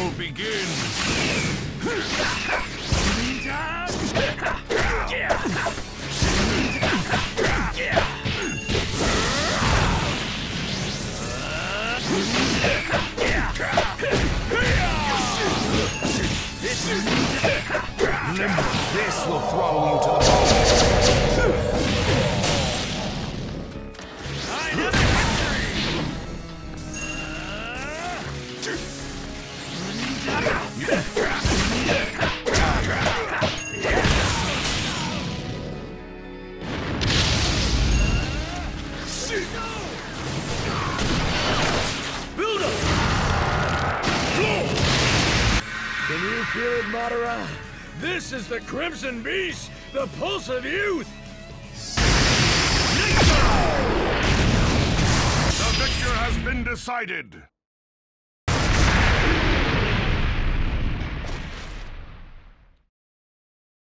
battle begins! This will throttle you to the bone. Can you feel it, Madara? This is the Crimson Beast, the pulse of youth! The victor has been decided!